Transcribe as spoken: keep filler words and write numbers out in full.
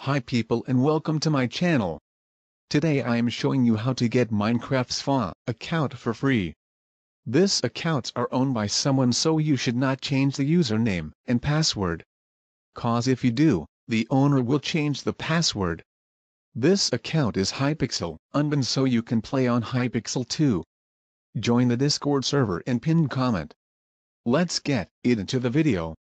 Hi people and welcome to my channel. Today I am showing you how to get Minecraft's F A account for free. This accounts are owned by someone, so you should not change the username and password. Cause if you do, the owner will change the password. This account is Hypixel, unbanned, so you can play on Hypixel too. Join the Discord server and pinned comment. Let's get it into the video.